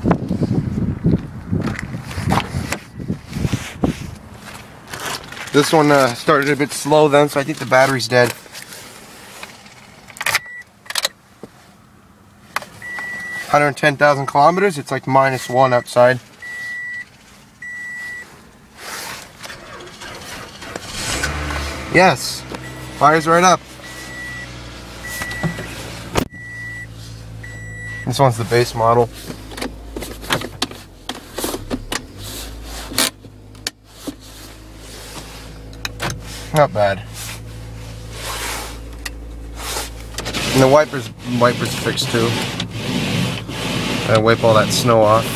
This one started a bit slow then, so I think the battery's dead. $110,000 kilometers. It's like -1 outside. Yes, fires right up. This one's the base model. Not bad. And the wipers fixed too. I wipe all that snow off.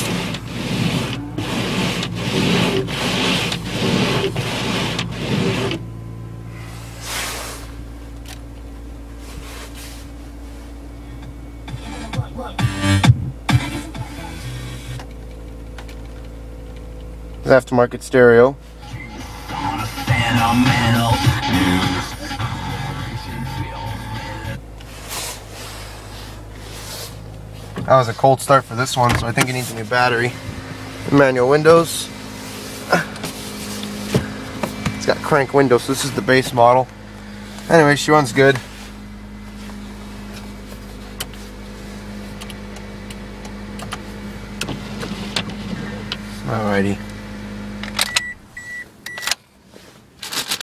Aftermarket stereo. That was a cold start for this one, so I think it needs a new battery. Manual windows. It's got crank windows, so this is the base model. Anyway, she runs good. Alrighty.